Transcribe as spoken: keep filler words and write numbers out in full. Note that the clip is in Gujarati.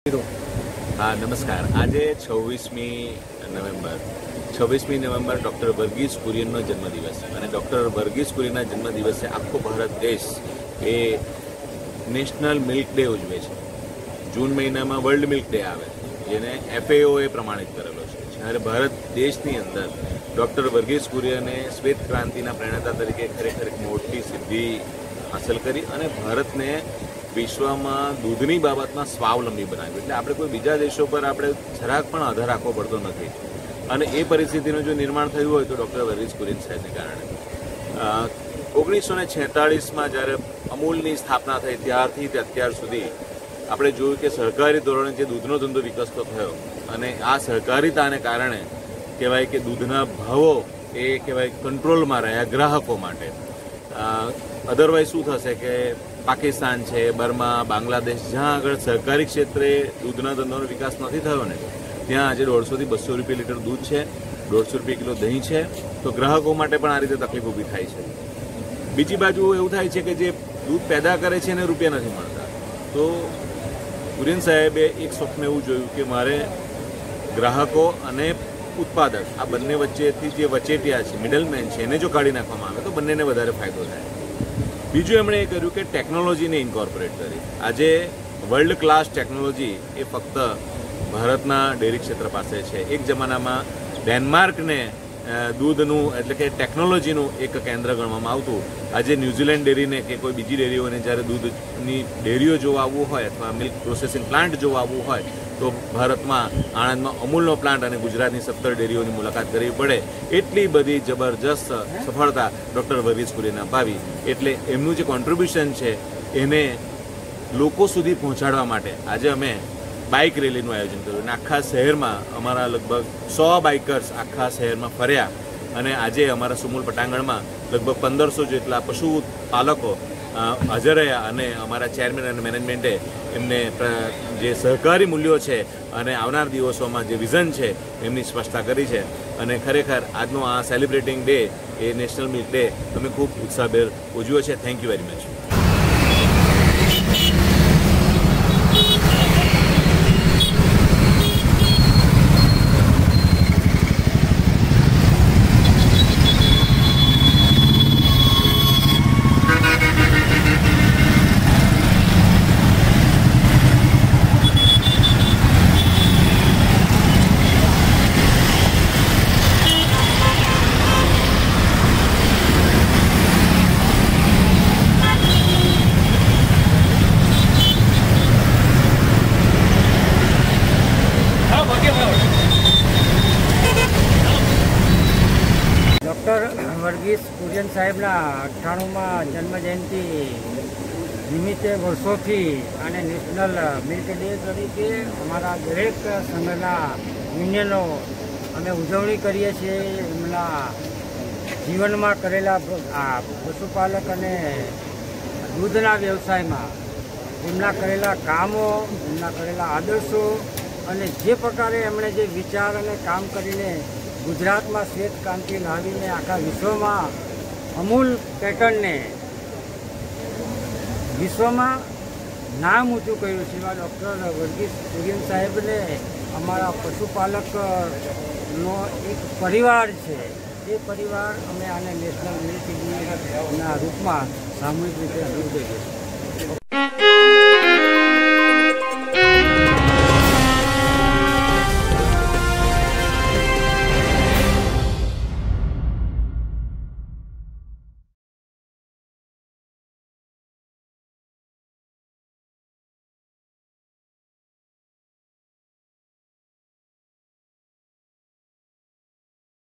हाँ नमस्कार। आज छवीसमी नवेम्बर छवीसमी नवेम्बर डॉक्टर वर्गीस कुरियनનો जन्मदिवस અને ડૉક્ટર વર્ગીસ કુરિયનના જન્મદિવસે આખો ભારત દેશ એ નેશનલ મિલ્ક ડે ઉજવે છે। જૂન મહિનામાં વર્લ્ડ મિલ્ક ડે આવે જેને એફએઓએ પ્રમાણિત કરેલો છે। જ્યારે ભારત દેશની અંદર ડૉક્ટર વર્ગીસ કુરિયને શ્વેત ક્રાંતિના પ્રેરણાતા તરીકે ખરેખર એક મોટી સિદ્ધિ હાંસલ કરી અને ભારતને વિશ્વમાં દૂધની બાબતમાં સ્વાવલંબી બનાવ્યું। એટલે આપણે કોઈ બીજા દેશો પર આપણે જરાક પણ આધાર રાખવો પડતો નથી અને એ પરિસ્થિતિનું જો નિર્માણ થયું હોય તો ડૉક્ટર વર્ગીસ કુરિયન સાહેબને કારણે। ઓગણીસો ને છેતાળીસમાં જ્યારે અમૂલની સ્થાપના થઈ ત્યારથી તે અત્યાર સુધી આપણે જોયું કે સહકારી ધોરણે જે દૂધનો ધંધો વિકસતો થયો અને આ સહકારિતાને કારણે કહેવાય કે દૂધના ભાવો એ કહેવાય કંટ્રોલમાં રહ્યા ગ્રાહકો માટે। અધરવાઇઝ શું થશે કે પાકિસ્તાન છે, બર્મા, બાંગ્લાદેશ, જ્યાં આગળ સહકારી ક્ષેત્રે દૂધના ધંધાનો વિકાસ નથી થયો ને ત્યાં આજે દોઢસોથી બસો રૂપિયા લીટર દૂધ છે, દોઢસો રૂપિયા કિલો દહીં છે, તો ગ્રાહકો માટે પણ આ રીતે તકલીફ ઊભી થાય છે। બીજી બાજુ એવું થાય છે કે જે દૂધ પેદા કરે છે એને રૂપિયા નથી મળતા, તો કુરિયન સાહેબે એક સ્વપ્ન એવું જોયું કે મારે ગ્રાહકો અને ઉત્પાદક આ બંને વચ્ચેથી જે વચેટિયા છે, મિડલમેન છે, એને જો કાઢી નાખવામાં આવે તો બંનેને વધારે ફાયદો થાય। બીજું એમણે એ કર્યું કે ટેકનોલોજીને ઇન્કોર્પોરેટ કરી। આજે વર્લ્ડ ક્લાસ ટેકનોલોજી એ ફક્ત ભારતના ડેરી ક્ષેત્ર પાસે છે। એક જમાનામાં ડેનમાર્કને દૂધનું એટલે કે ટેકનોલોજીનું એક કેન્દ્ર ગણવામાં આવતું, આજે ન્યૂઝીલેન્ડ ડેરીને કે કોઈ બીજી ડેરીઓને જ્યારે દૂધની ડેરીઓ જોવા આવવું હોય અથવા મિલ્ક પ્રોસેસિંગ પ્લાન્ટ જોવા આવવું હોય તો ભારતમાં આણંદમાં અમૂલનો પ્લાન્ટ અને ગુજરાતની સત્તર ડેરીઓની મુલાકાત કરવી પડે। એટલી બધી જબરજસ્ત સફળતા ડૉક્ટર વર્ગીસ કુરિયને અપાવી। એટલે એમનું જે કોન્ટ્રીબ્યુશન છે એને લોકો સુધી પહોંચાડવા માટે આજે અમે બાઇક રેલીનું આયોજન કર્યું અને આખા શહેરમાં અમારા લગભગ સો બાઇકર્સ આખા શહેરમાં ફર્યા અને આજે અમારા સુમુલ પટાંગણમાં લગભગ પંદરસો જેટલા પશુ પાલકો હાજર રહ્યા અને અમારા ચેરમેન અને મેનેજમેન્ટે એમને જે સહકારી મૂલ્યો છે અને આવનાર દિવસોમાં જે વિઝન છે એમની સ્પષ્ટતા કરી છે અને ખરેખર આજનો આ સેલિબ્રેટિંગ ડે એ નેશનલ મિલ્ક ડે અમે ખૂબ ઉત્સાહભેર ઉજવ્યો છે। Thank you very much. Doctor Verghese Kurien સાહેબના અઠ્ઠાણુંમાં જન્મજયંતિ નિમિત્તે વર્ષોથી અને નેશનલ મિલ્ક ડે તરીકે અમારા દરેક સંઘના યુનિયનો અમે ઉજવણી કરીએ છીએ। એમના જીવનમાં કરેલા આ પશુપાલક અને દૂધના વ્યવસાયમાં એમના કરેલા કામો, એમના કરેલા આદર્શો અને જે પ્રકારે એમણે જે વિચાર અને કામ કરીને ગુજરાતમાં શ્વેત ક્રાંતિ લાવીને આખા વિશ્વમાં અમૂલ પેટર્નને વિશ્વમાં નામ ઊંચું કર્યું છે એવા ડૉક્ટર વર્ગીસ કુરિયન સાહેબને અમારા પશુપાલકનો એક પરિવાર છે, એ પરિવાર અમે આને નેશનલ મિલ્ક ડેના રૂપમાં સામૂહિક રીતે અનુભવીએ છીએ।